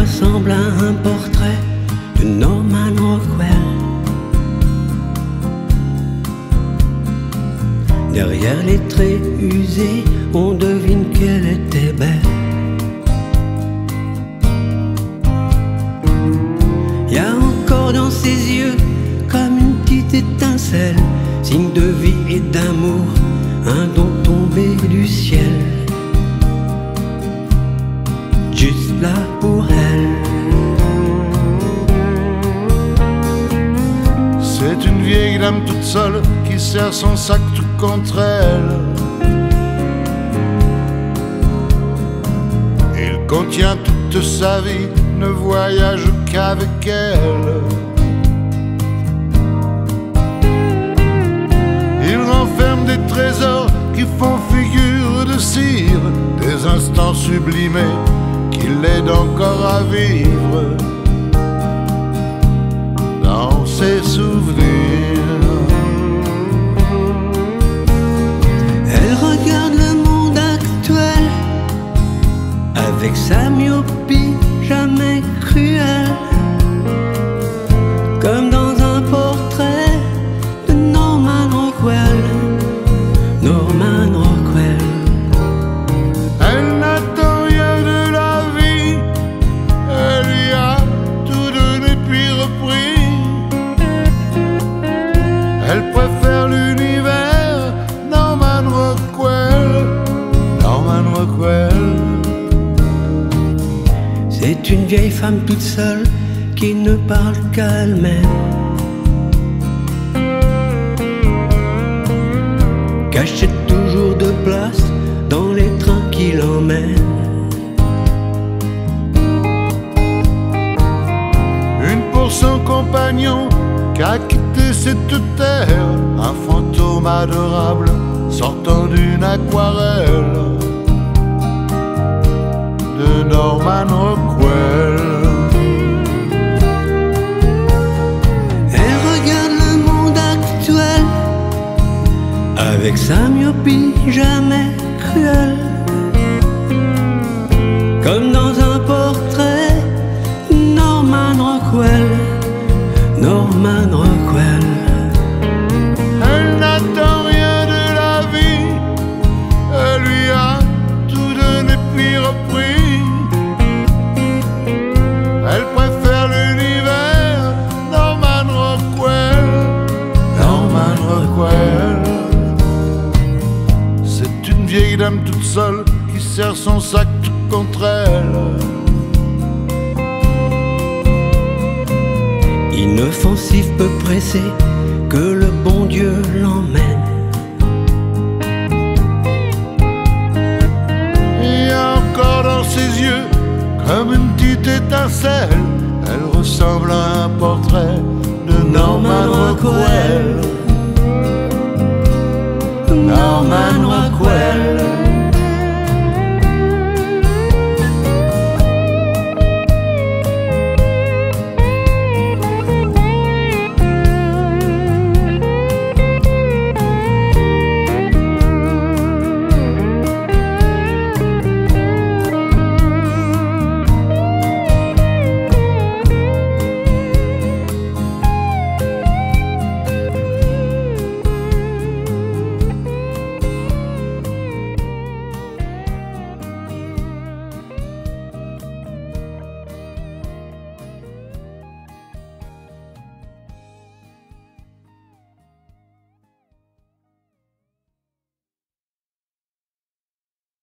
ressemble à un portrait de Norman Rockwell. Derrière les traits usés, on devine qu'elle était belle. Y a encore dans ses yeux comme une petite étincelle, signe de vie et d'amour, un don tombé du ciel, juste là pour elle. C'est une vieille dame toute seule qui serre son sac tout contre elle. Il contient toute sa vie, ne voyage qu'avec elle. Il renferme des trésors qui font figure de cire, des instants sublimés qui l'aident encore à vivre dans ses souvenirs. Elle regarde le monde actuel avec sa myopie jamais cruelle, comme dans un portrait de Norman Rockwell. Norman Rockwell. Elle n'attend rien de la vie, elle lui a tout donné puis repris. Elle préfère l'univers, Norman Rockwell, Norman Rockwell. C'est une vieille femme toute seule qui ne parle qu'à elle-même, cachée toujours de place dans les trains qui l'emmènent. Une pour son compagnon qu'a quitté cette terre, un fantôme adorable sortant d'une aquarelle de Norman Rockwell. Elle regarde le monde actuel avec sa myopie jamais cruelle, comme dans un portrait Norman Rockwell. Norman Rockwell. Elle n'attend rien de la vie, elle lui a tout donné puis repris. Elle préfère l'univers, Norman Rockwell, Norman Rockwell. C'est une vieille dame toute seule qui serre son sac tout contre elle. Inoffensif, peu pressé, que le bon Dieu l'emmène. Il y a encore dans ses yeux comme une petite étincelle. Elle ressemble à un portrait de Norman Rockwell, Norman Rockwell.